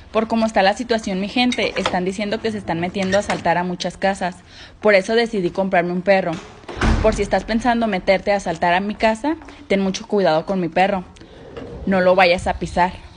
Por cómo está la situación, mi gente, están diciendo que se están metiendo a asaltar a muchas casas. Por eso decidí comprarme un perro. Por si estás pensando meterte a asaltar a mi casa, ten mucho cuidado con mi perro. No lo vayas a pisar.